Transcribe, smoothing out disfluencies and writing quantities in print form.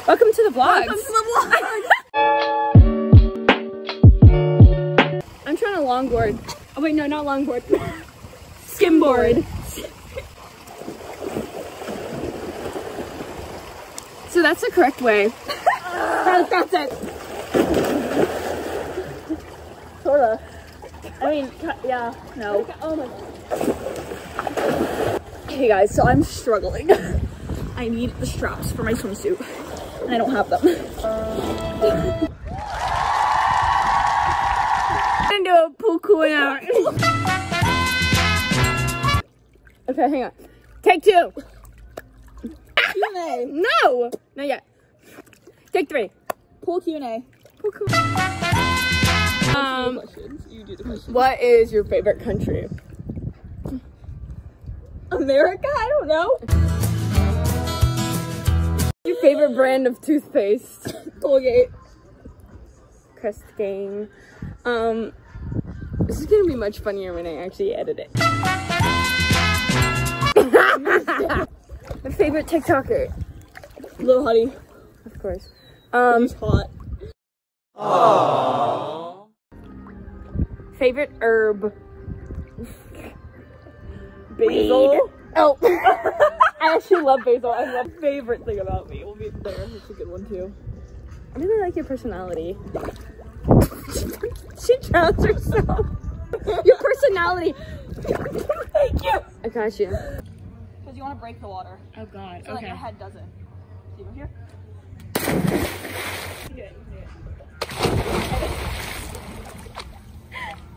Welcome to the vlog. Welcome to the vlog. I'm trying to longboard. Oh wait, no, not longboard. Skimboard. So that's the correct way. That's it. Sorta. I mean, yeah, no. Oh my god. Hey guys, so I'm struggling. I need the straps for my swimsuit, and I don't have them. I'm gonna do a pool cooling out. Okay, hang on. Take 2. Q&A. No, not yet. Take 3. Pool Q&A. Pool cool. You do the questions. What is your favorite country? America? I don't know. Your favorite brand of toothpaste? Colgate. Crest Gang. This is gonna be much funnier when I actually edit it. My favorite TikToker? Little Hottie. Of course. He's hot. Aww. Favorite herb? Basil. Weed. Oh. I actually love basil. I love Favorite thing about me will be there. That's a good one too. I really like your personality. She drowns herself. Your personality. Thank you. I got you. Because you want to break the water. Oh god. So that your head doesn't. See over here? You do it.